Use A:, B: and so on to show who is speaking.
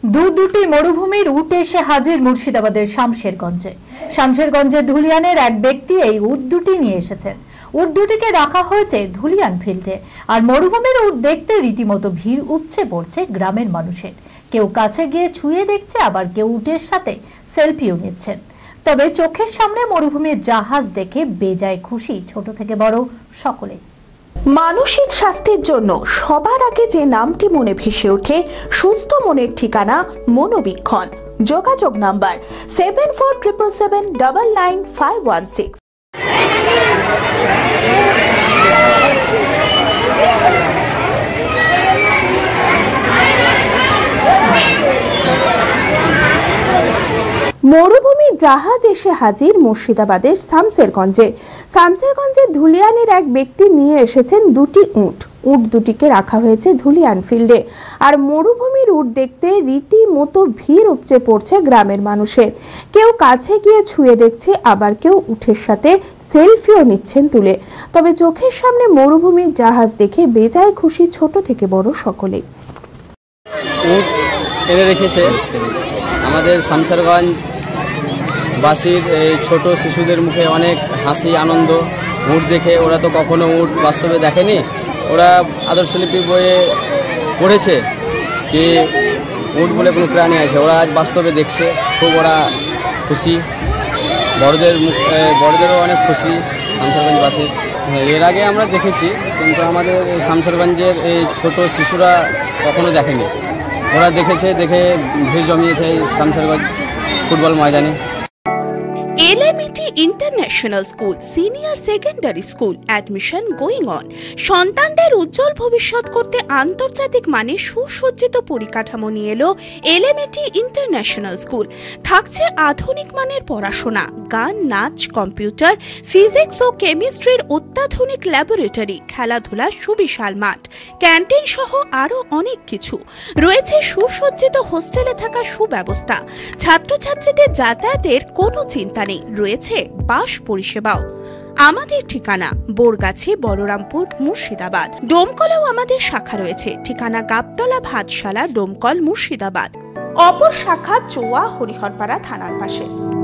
A: দুটি মরুভূমির উট এসে হাজির মুর্শিদাবাদের শামশেরগঞ্জের ধুলিয়ানের এক ব্যক্তি এই উট দুটি নিয়ে এসেছেন। উট দুটিকে রাখা হয়েছে ধুলিয়ান ফিল্ডে। আর মরুভূমির উট দেখতে রীতিমতো ভিড় উপচে পড়ছে গ্রামের মানুষের। কেউ কাছে গিয়ে ছুঁয়ে দেখছে, আবার কেউ উটের সাথে সেলফিও নিচ্ছেন। তবে চোখের সামনে মরুভূমির জাহাজ দেখে বেজায় খুশি ছোট থেকে বড় সকলে।
B: মানসিক স্বাস্থ্যের জন্য সবার আগে যে নামটি মনে ভেসে ওঠে, সুস্থ মনের ঠিকানা মনোবীক্ষণ। যোগাযোগ নাম্বার 7477799516। মরুভূমির জাহাজ এসে হাজির মুর্শিদাবাদের শামশেরগঞ্জের ধুলিয়ানের এক ব্যক্তি নিয়ে এসেছেন দুটি উট দুটিকে রাখা হয়েছে ধুলিয়ান ফিল্ডে। আর মরুভূমির উট দেখতে রীতিমতো ভিড় উপচে পড়ছে গ্রামের মানুষের। কেউ কাছে গিয়ে ছুঁয়ে দেখছে, আবার কেউ উটের সাথে সেলফিও নিচ্ছেন তুলে। তবে চোখের সামনে মরুভূমির জাহাজ দেখে বেজায় খুশি ছোট থেকে বড় সকলে।
C: উট এনে রেখেছে আমাদের শামশেরগঞ্জ বাসীর এই ছোট শিশুদের মুখে অনেক হাসি আনন্দ। উট দেখে ওরা তো কখনো উট বাস্তবে দেখেনি, ওরা আদর্শলিপি বইয়ে পড়েছে যে উট বলে কোনো প্রাণী আছে, ওরা আজ বাস্তবে দেখছে, খুব ওরা খুশি। বড়দেরও অনেক খুশি শামশেরগঞ্জবাসী। এর আগে আমরা দেখেছি, কিন্তু আমাদের এই শামশেরগঞ্জের এই ছোট শিশুরা কখনো দেখেনি, ওরা দেখেছে, দেখে ভিড় জমিয়েছে এই শামশেরগঞ্জ ফুটবল ময়দানে।
B: LMET International School Senior Secondary School admission going on। সন্তানদের উজ্জ্বল ভবিষ্যৎ করতে আন্তর্জাতিক মানের সুসজ্জিত পরিকাঠামো নিয়ে এলো LMET International School। থাকছে আধুনিক মানের পড়াশোনা, গান, নাচ, কম্পিউটার, ফিজিক্স ও কেমিস্ট্রির অত্যাধুনিক ল্যাবরেটরি, খেলাধুলার সুবিশাল মাঠ, ক্যান্টিন সহ আরো অনেক কিছু রয়েছে। সুসজ্জিত হোস্টেলে থাকা সুব্যবস্থা, ছাত্রছাত্রীদের যাতায়াতের কোনো চিন্তা নেই, রয়েছে বাস পরিষেবাও। আমাদের ঠিকানা বোরগাছি, বলরামপুর, মুর্শিদাবাদ। ডোমকলেও আমাদের শাখা রয়েছে, ঠিকানা গাবতলা, ভাতশালা, ডোমকল, মুর্শিদাবাদ। অপর শাখা চোয়া, হরিহরপাড়া থানার পাশে।